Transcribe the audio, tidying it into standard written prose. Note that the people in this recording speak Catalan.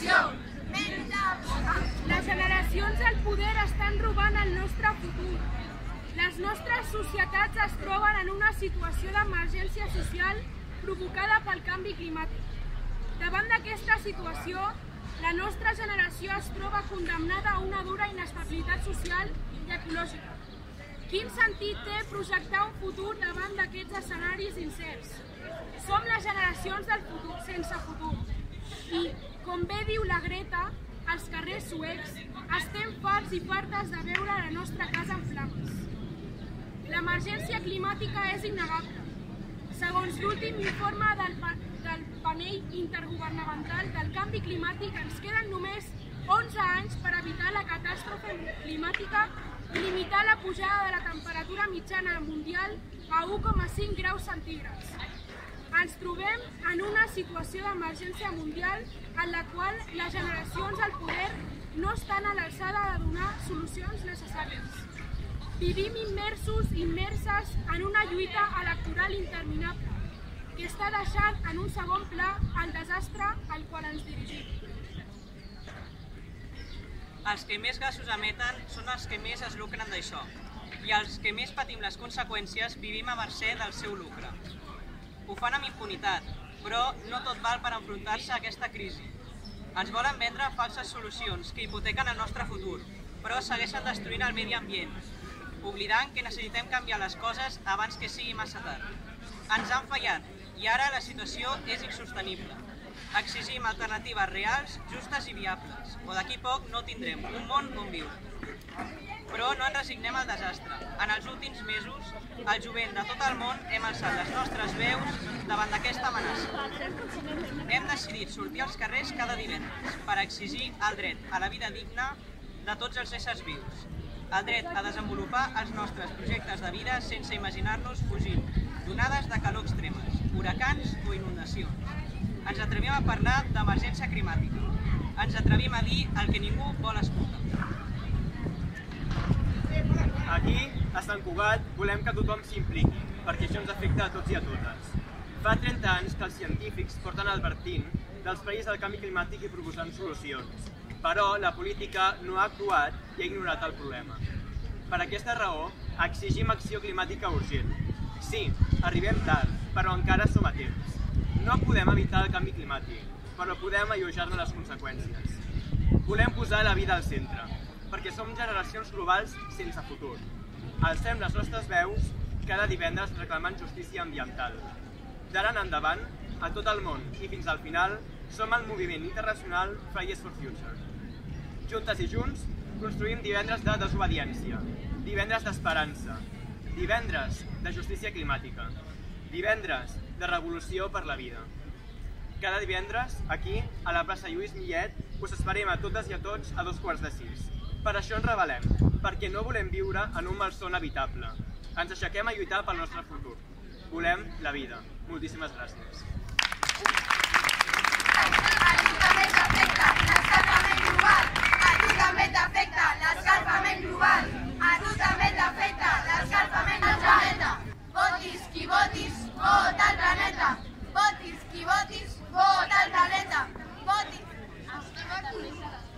Les generacions al poder estan robant el nostre futur. Les nostres societats es troben en una situació d'emergència social provocada pel canvi climàtic. Davant d'aquesta situació, la nostra generació es troba condemnada a una dura inestabilitat social i ecològica. Quin sentit té projectar un futur davant d'aquests escenaris incerts? Som les generacions del futur sense futur. I, com bé diu la Greta, als carrers suecs estem farts i fartes de veure la nostra casa en flames. L'emergència climàtica és innegable. Segons l'últim informe del panell intergovernamental del canvi climàtic, ens queden només 11 anys per evitar la catàstrofe climàtica i limitar la pujada de la temperatura mitjana mundial a 1,5 graus centígrads. Ens trobem en una situació d'emergència mundial en la qual les generacions al poder no estan a l'alçada de donar solucions necessàries. Vivim immerses en una lluita electoral interminable que està deixant en un segon pla el desastre al qual ens dirigim. Els que més gasos emeten són els que més es lucren d'això, i els que més patim les conseqüències vivim a mercè del seu lucre. Ho fan amb impunitat, però no tot val per enfrontar-se a aquesta crisi. Ens volen vendre falses solucions que hipotequen el nostre futur, però segueixen destruint el medi ambient, oblidant que necessitem canviar les coses abans que sigui massa tard. Ens han fallat i ara la situació és insostenible. Exigim alternatives reals, justes i viables, o d'aquí poc no tindrem un món on viure. Però no ens resignem al desastre. En els últims mesos, el jovent de tot el món hem alçat les nostres veus davant d'aquesta amenaça. Hem decidit sortir als carrers cada divendres per exigir el dret a la vida digna de tots els éssers vius, el dret a desenvolupar els nostres projectes de vida sense imaginar-nos fugint d'onades de calor extremes, huracans o inundacions. Ens atrevim a parlar d'emergència climàtica. Ens atrevim a dir el que ningú vol escoltar. Aquí, a Sant Cugat, volem que tothom s'impliqui, perquè això ens afecta a tots i a totes. Fa 30 anys que els científics porten advertint dels perills del canvi climàtic i proposant solucions, però la política no ha actuat i ha ignorat el problema. Per aquesta raó, exigim acció climàtica urgent. Sí, arribem tard, però encara som a temps. No podem evitar el canvi climàtic, però podem alleujar-ne les conseqüències. Volem posar la vida al centre, perquè som generacions globals sense futur. Alcem les nostres veus cada divendres reclamant justícia ambiental. D'ara en endavant, a tot el món i fins al final, som el moviment internacional Fridays for Future. Juntes i junts, construïm divendres de desobediència, divendres d'esperança, divendres de justícia climàtica, divendres de revolució per la vida. Cada divendres, aquí, a la plaça Lluís Millet, us esperem a totes i a tots a 5:45. Per això ens rebel·lem, perquè no volem viure en un malson habitable. Ens aixequem a lluitar pel nostre futur. Volem la vida. Moltíssimes gràcies. A tu també t'afecta l'escalfament global. A tu també t'afecta l'escalfament global. A tu també t'afecta l'escalfament del planeta. Votis qui votis, vota el planeta. Votis qui votis, vota el planeta. Votis qui votis.